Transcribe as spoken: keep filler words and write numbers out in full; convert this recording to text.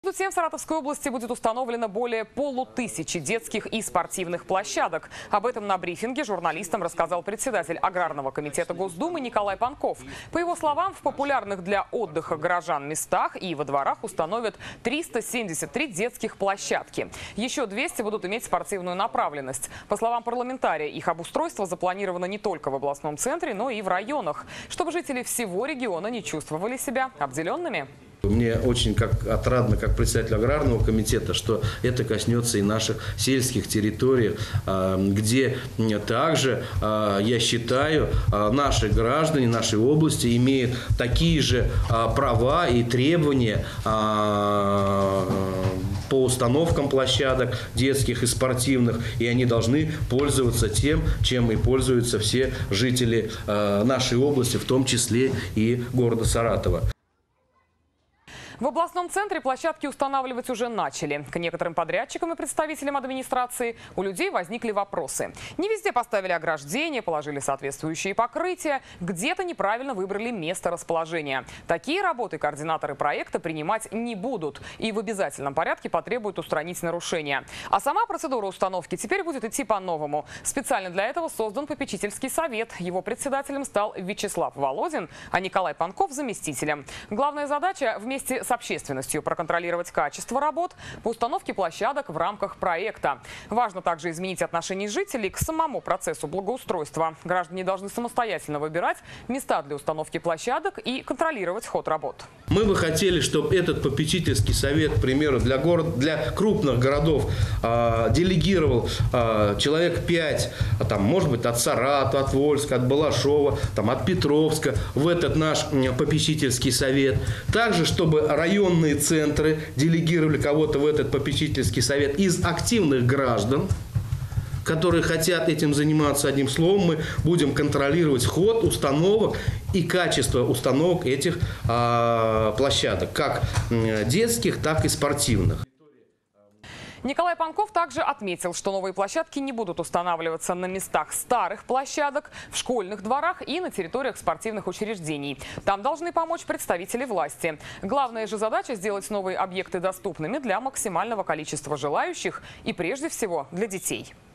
Между тем, в Саратовской области будет установлено более полутысячи детских и спортивных площадок. Об этом на брифинге журналистам рассказал председатель Аграрного комитета Госдумы Николай Панков. По его словам, в популярных для отдыха горожан местах и во дворах установят триста семьдесят три детских площадки. Еще двести будут иметь спортивную направленность. По словам парламентария, их обустройство запланировано не только в областном центре, но и в районах, чтобы жители всего региона не чувствовали себя обделенными. Мне очень как отрадно, как председатель Аграрного комитета, что это коснется и наших сельских территорий, где также, я считаю, наши граждане нашей области имеют такие же права и требования по установкам площадок детских и спортивных, и они должны пользоваться тем, чем и пользуются все жители нашей области, в том числе и города Саратова. В областном центре площадки устанавливать уже начали. К некоторым подрядчикам и представителям администрации у людей возникли вопросы. Не везде поставили ограждения, положили соответствующие покрытия, где-то неправильно выбрали место расположения. Такие работы координаторы проекта принимать не будут и в обязательном порядке потребуют устранить нарушения. А сама процедура установки теперь будет идти по-новому. Специально для этого создан попечительский совет. Его председателем стал Вячеслав Володин, а Николай Панков – заместителем. Главная задача – вместе с с общественностью проконтролировать качество работ по установке площадок в рамках проекта. Важно также изменить отношение жителей к самому процессу благоустройства. Граждане должны самостоятельно выбирать места для установки площадок и контролировать ход работ. Мы бы хотели, чтобы этот попечительский совет, к примеру, для, город, для крупных городов э, делегировал э, человек пять, а там, может быть, от Саратова, от Вольска, от Балашова, там, от Петровска в этот наш э, попечительский совет. Также, чтобы районные центры делегировали кого-то в этот попечительский совет из активных граждан, которые хотят этим заниматься. Одним словом, мы будем контролировать ход установок и качество установок этих а, площадок, как детских, так и спортивных. Николай Панков также отметил, что новые площадки не будут устанавливаться на местах старых площадок, в школьных дворах и на территориях спортивных учреждений. Там должны помочь представители власти. Главная же задача – сделать новые объекты доступными для максимального количества желающих и прежде всего для детей.